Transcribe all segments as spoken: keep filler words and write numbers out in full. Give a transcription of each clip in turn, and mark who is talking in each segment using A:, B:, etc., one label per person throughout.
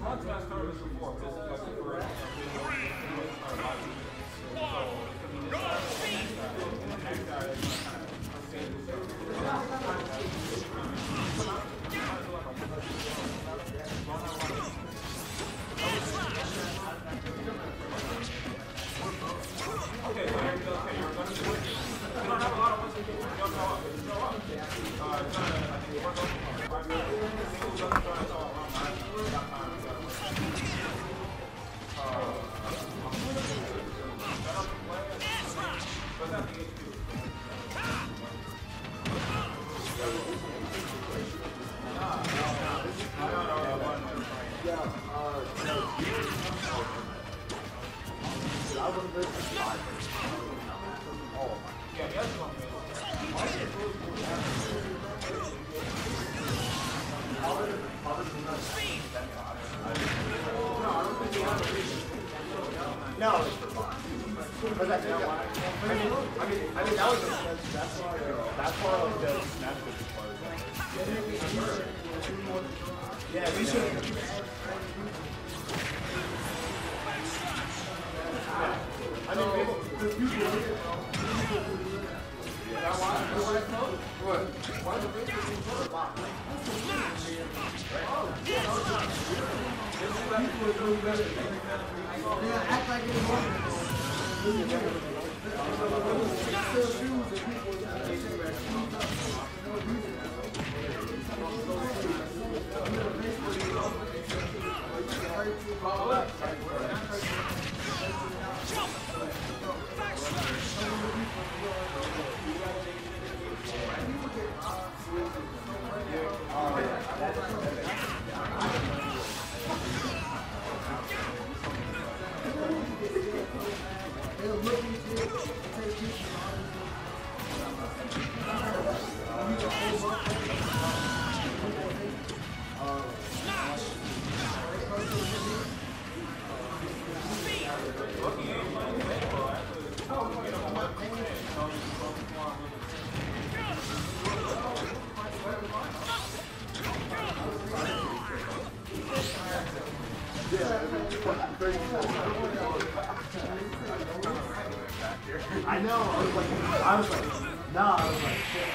A: I know, I was like, I was like, no, I was like, shit.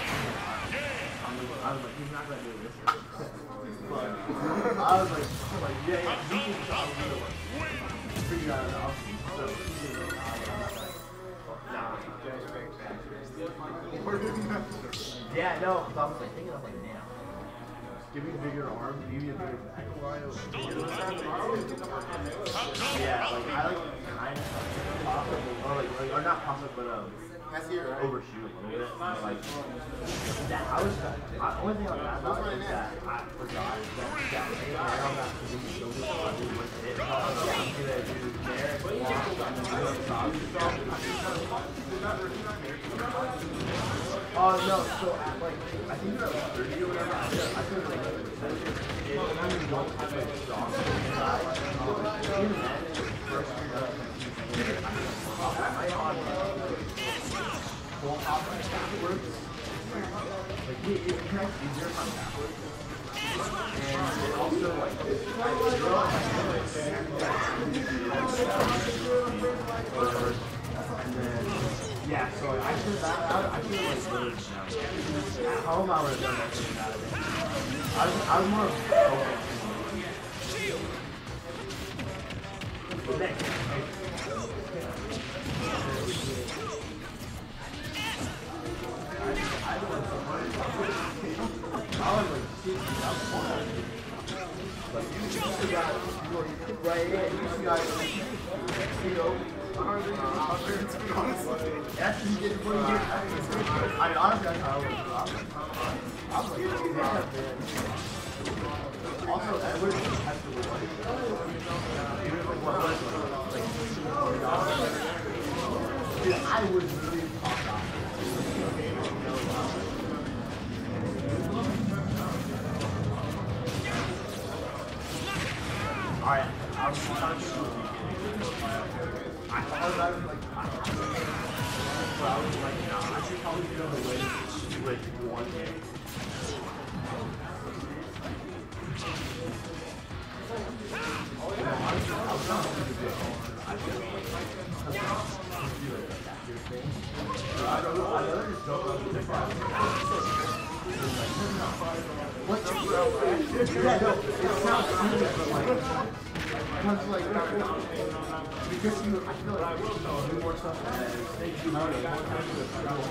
A: I was, I was like, he's not gonna do this. But I was like, like yeah, yeah, he can probably do it. Figure out enough. So, yeah, no, because I was like thinking, I was like, damn. Give me a bigger arm, give me a bigger back. Yeah, like I like kind of possible, or like, like or not possible, but um, overshoot a little bit. Like that, I was. The only thing I was mad about is that I forgot that that thing around that position so much I did with it. I was gonna do there, walk, and then do a sauce. Oh no, so at like I think you're at like thirty or whatever. I think I think like if you don't have like strong inside, even then first year I on full hop backwards. Like it, it connects easier on backwards. And it also like I whatever. And then yeah, so I should I, I should have like really at home I would have done that thing out of it. I was I was more focused. But next, I was like, like you just got you right in, you got you know. That's you get when you get. I mean, honestly, that's how I was. I was like, yeah, man. Also, Edward has to win. Even if it was like forty dollars. Dude, I would really pop off. Alright, I was trying to do I thought I was like, but I was like, nah, I should probably go away with one game. Yeah, no, it sounds stupid, but like, because like, because you, I feel like you do more stuff than that. You know, more time to travel.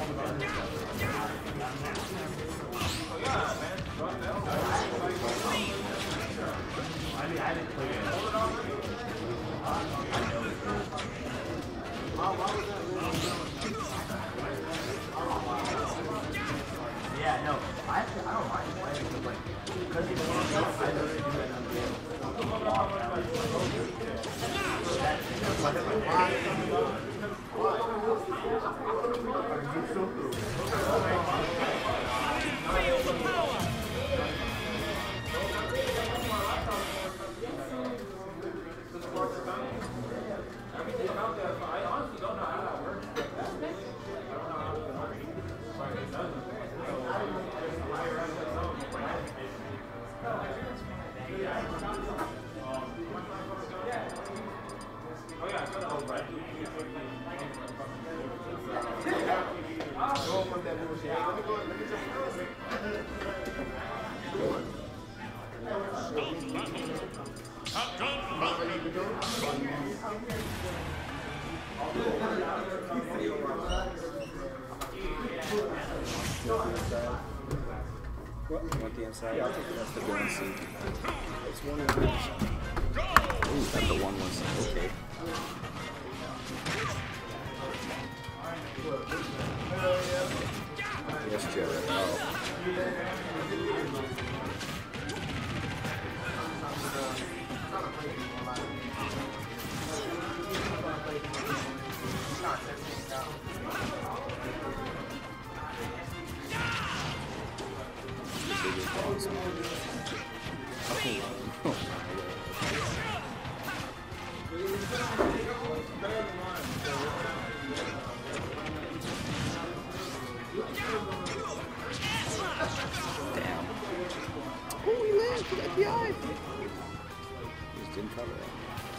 A: I mean, I didn't play it. I know it. Yeah, no, I actually, I don't mind playing because like, because it's I know they do it on the game. I honestly don't know how that works.
B: What? You want the inside? Yeah, I'll take the rest of the one seat. It's one and one. Ooh, that's the one was okay. Yes, Joe. Oh. Damn. Oh, he lived. He got P I. Just didn't cover it.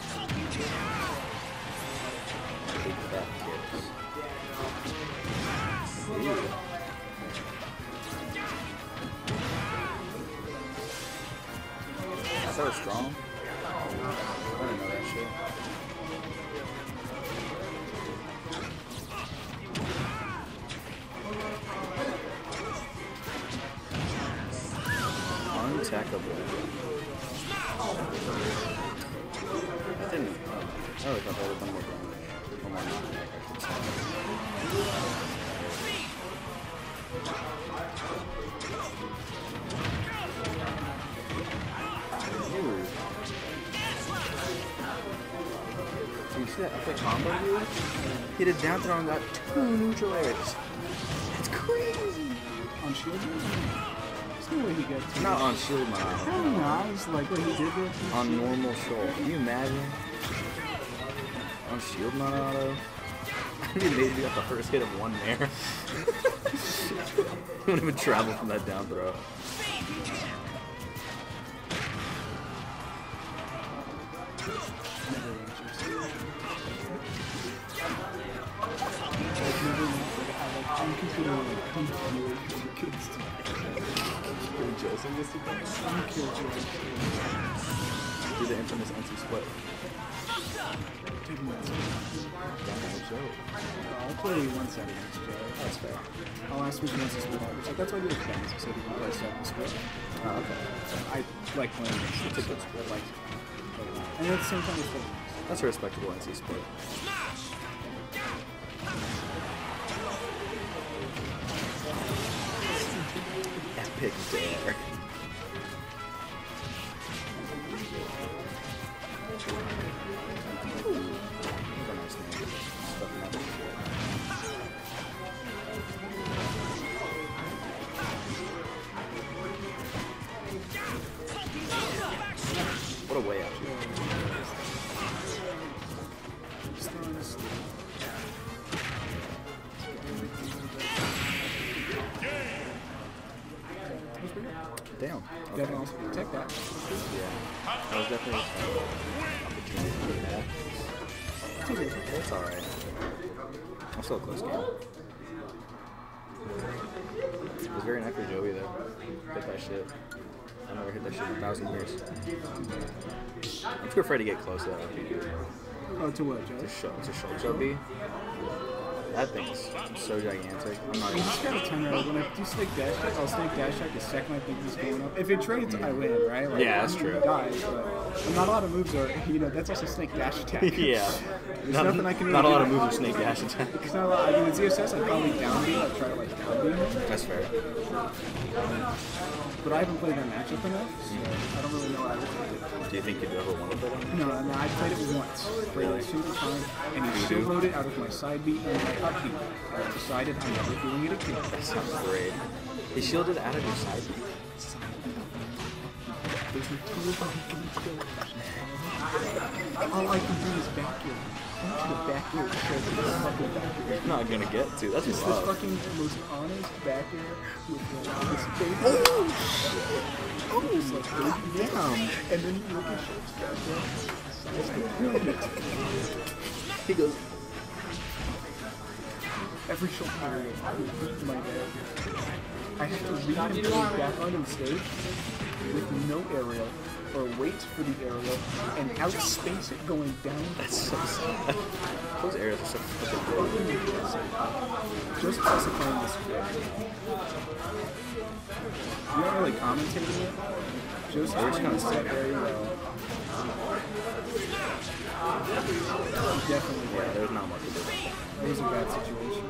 B: Big fat kids. Ew. I thought it was strong. I didn't know that shit. Unattackable. I didn't. I really thought that would have done more damage. Or more knockback, I should say. So you see that epic combo here? Hit it down throw and got two neutral airs. That's crazy.
C: On shield? There's no way he got two.
B: Not on shield, man.
C: Hell no, it's like what he did there.
B: On normal shoal. Can you imagine? On shield, not auto. I mean, maybe got the first hit of one there. Wouldn't even travel from that down throw. Do the infamous N C split.
C: I'll play one set against Joe.
B: That's fair.
C: I'll ask which N C split I like. That's why I do with friends, so we can play seven split.
B: Oh, okay.
C: So I like playing against
B: It's a good split.
C: like, and at the same time, it's fun.
B: That's a respectable N C split. Epic dare. What a way out. Damn. Okay.
C: Devin also protect that.
B: Yeah. That was definitely an opportunity to do that. It's alright. I'm still a close game. It was very nice for Joey though. Hit that shit. I've never hit that shit in a thousand years. I'm too afraid to get close to that R P G.
C: Oh, to what, Joe?
B: To show, to show B. That thing's so gigantic. I'm not
C: You just gotta time it out. When I do snake dash attack, I'll snake dash attack the second I think he's going up. If it trades, I win, right? Like,
B: Yeah, that's
C: I'm
B: true.
C: gonna Die, but not a lot of moves are, you know, that's also snake dash attack.
B: Yeah.
C: There's
B: Not,
C: nothing I can really
B: not a
C: do.
B: lot of moves are snake dash attack.
C: It's not a lot. I mean, in Z S S, I'd probably down beat. I'd try to, like, down beat him.
B: That's fair.
C: But I haven't played that matchup enough, so I don't really know how to play it.
B: Do you think you'd ever want to play them?
C: No, no, I played it once. Played it super time, and he shield loaded out of my side beat and my up beat. I decided I'm never doing it again.
B: That sounds great. He shielded out of your side.
C: There's no two of them who can kill it. All I can do is back you. I want you to back you because it's a fucking back you.
B: You're not gonna get to. That's
C: It's the
B: rough.
C: fucking most honest back air with like this baby. Oh shit! Oh, it's like baby down. And then you look at shit's back there.
B: He goes.
C: Every shot area would beat my dad. I have to read and go back on stage with no aerial, or wait for the aerial, and outspace it going down.
B: That's so sad. Those areas are so fucking big.
C: Just also playing this game. You aren't really commentating it. Just playing this set very well. Definitely.
B: Yeah, there's not much to do.
C: It was a bad situation.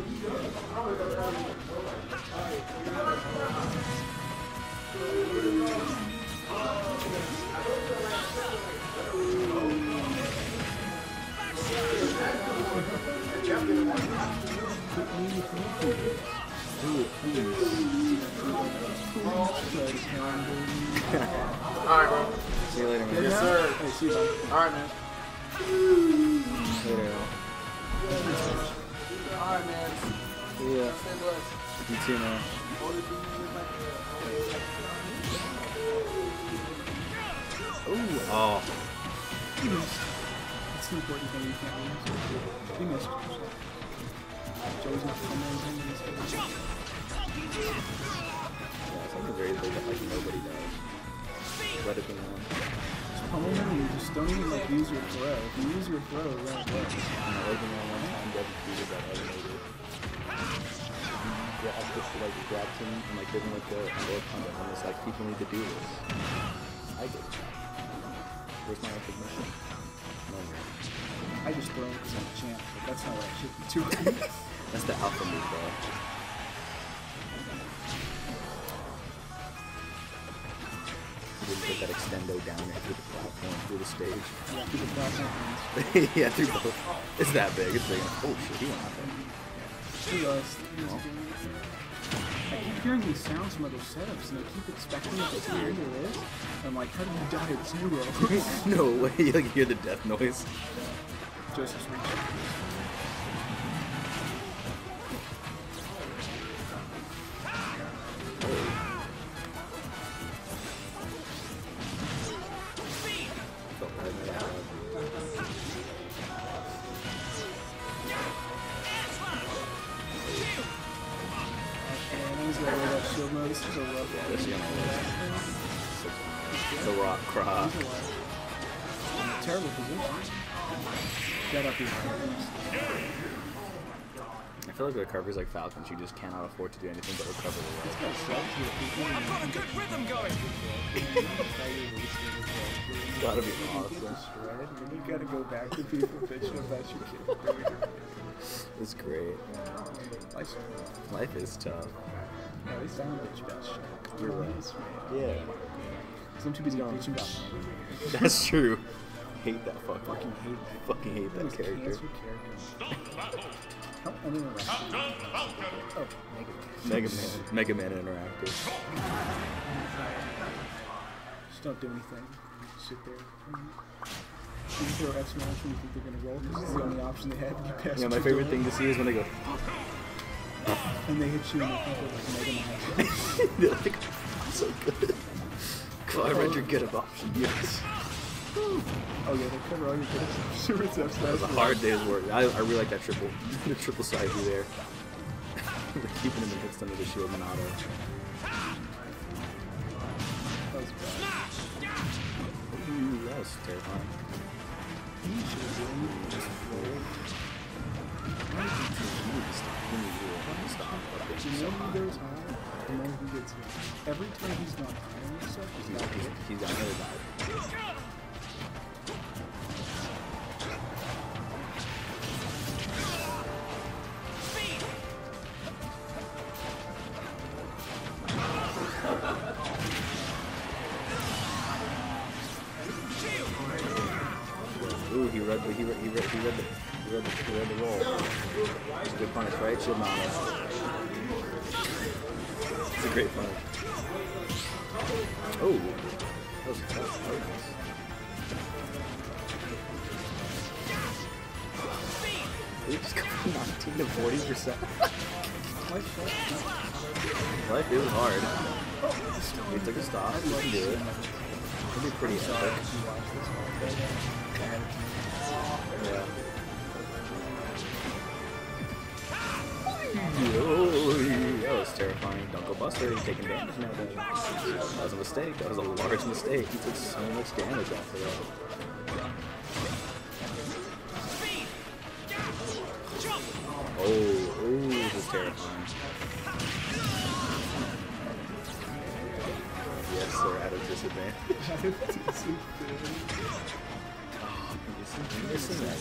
A: Alright, bro.
B: See you later, man.
A: Yes, sir.
C: Hey, see you, bud.
A: Alright, man.
B: Later.
A: Alright, man.
B: Yeah.
A: Stay blessed.
B: You too, man. Ooh. Oh.
C: He missed. It's the important thing you can't lose. He missed. Joe's not coming in this game.
B: Yeah, it's like a very big that like nobody does. Let it be known.
C: Just pummel him and you just don't even like use your throw. If you use your throw, it won't work.
B: And I wasn't on one time Devin tweeted that other lady. Yeah, I just like grabbed him and like gave him like a lower combo and was like, people need to do this. I did. Where's my recognition? No, man.
C: I just throw him because I'm a champ, but that's not what I should be doing.
B: That's the alpha move, bro. He didn't put that extendo down there through the platform, through the stage.
C: Yeah, through the platform.
B: Yeah, through both. It's that big. It's big enough. Oh shit, he went out there.
C: He was. He was doing it. I keep hearing these sounds from other setups, and I keep expecting it to be under this. I'm like, how do you die at zero?
B: No way, you like hear the death noise.
C: Joseph's reaching.
B: Felt right in that vibe.
C: And he's got all that shield mode. This is a rough
B: Yeah,
C: one.
B: that's the only way. The rock cry.
C: He's alive. In a terrible position. Get up here.
B: I feel like recoveries like Falcons, you just cannot afford to do anything but recover the
C: He's
B: way.
C: got a shot to the people.
D: I've got a good rhythm going.
B: Gotta be
C: You get
B: awesome.
C: the shred, and you gotta go back to people bitching about your kid.
B: It's great.
C: Life's
B: Life is tough.
C: Yeah, they sound bitch about shit.
B: You're right.
C: Yes, man.
B: Yeah.
C: Because I'm too busy bitching about money.
B: That's true. Hate that fucking.
C: Fucking hate that.
B: Fucking hate that
C: Those
B: character.
C: cancer characters. How uninteractive. Oh,
B: Mega
C: Mega.
B: Man. Mega Man Interactive.
C: Just don't do anything. Just sit there. You can throw F smash when you think they're gonna roll because it's the only option they have to get past.
B: Yeah, my
C: your
B: favorite
C: door.
B: thing to see is when they go.
C: And they hit you and they think they're like Mega Man.
B: They're like, I'm so good. Cool, I read your get up option. Yes.
C: Oh yeah, they cover all your hits. Sure, it's F
B: That was a
C: smash.
B: hard day's work. I, I really like that triple, the triple side view there. Keeping him in hits under the shield and auto.
C: That was bad. should have been just roll.
B: You need to stop. You need to stop.
C: The more he goes high, the more he gets hit. Every time he's not high on stuff, he's
B: He's,
C: not
B: he's,
C: hit.
B: he's got another dive. Ooh, he read the he read he read he read the he read the, he read the roll. It's a good punish, right? Shield Mama. It's a great punish. Oh, that was, that was, that was nice. He just got from nineteen to forty percent. Life is hard. He took a stop. He can do it. It'll be pretty epic. Yeah. That was terrifying. Dunkel Buster, he's taking damage now. Though. That was a mistake. That was a large mistake. He took so much damage off of that. Oh, ooh, this is terrifying. Yes, sir, at a disadvantage. Oh, I'm missing that.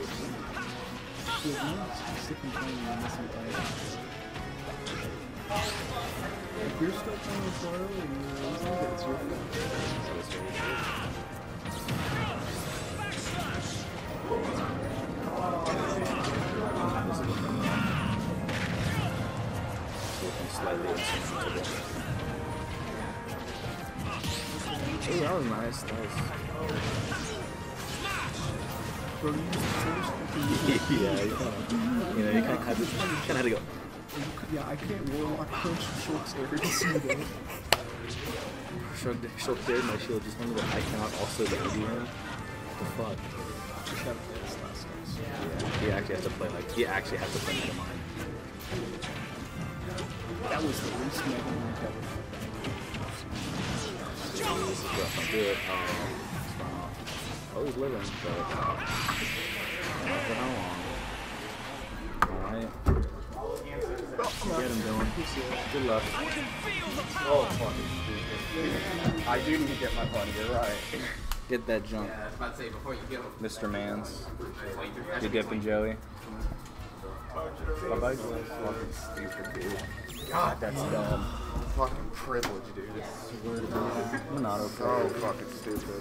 C: If you're still playing with Florida and you're losing, that's your
B: Slightly insensitive. Ooh, that was nice. That was. Yeah, you kind of, you know, you kind of had to, kind of had to go.
C: Yeah, I can't warlock punch Shulk's every single day.
B: Shulk dared my shield just wanted that I cannot also W him. What the fuck?
C: Just gotta play this last night.
B: Yeah, he actually has to play like, he actually has to play Meta Mind.
C: That was the least mega move ever.
B: Don't do it. Oh, it's fine off. Oh, he's living, but not for how long. Alright. Get him, Dylan. Good luck.
A: Oh, fucking stupid. I do need to get my money, you're right.
B: Get that jump.
D: Yeah, I was about to say before you go.
B: Mister Mans. Good dip and Joey.
A: Bye-bye. Fucking stupid, dude. God, that's dumb. Fucking privilege, dude.
B: I'm not okay.
A: So fucking stupid.